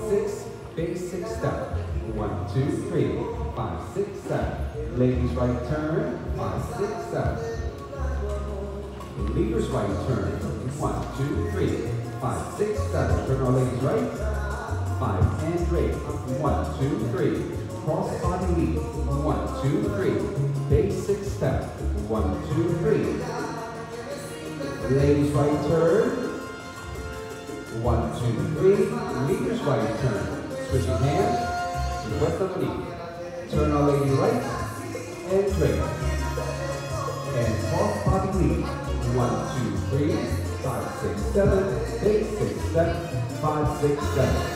6, basic step. 1, 2, 3, 5, 6, 7. Ladies right turn, 5, 6, 7. Leaders right turn, 1, 2, 3, 5, 6, 7. Turn our ladies right, 5 and straight. 1, 2, 3. Cross body lead, 1, 2, 3. Basic step, 1, 2, 3. Ladies right turn, 1, 2, 3. Leaders right turn. Switching hands, request on the knee. Turn our lady right and straight. And cross body lead. 1, 2, 3, 5, 6, 7, 8, 6, 7, 5, 6, 7.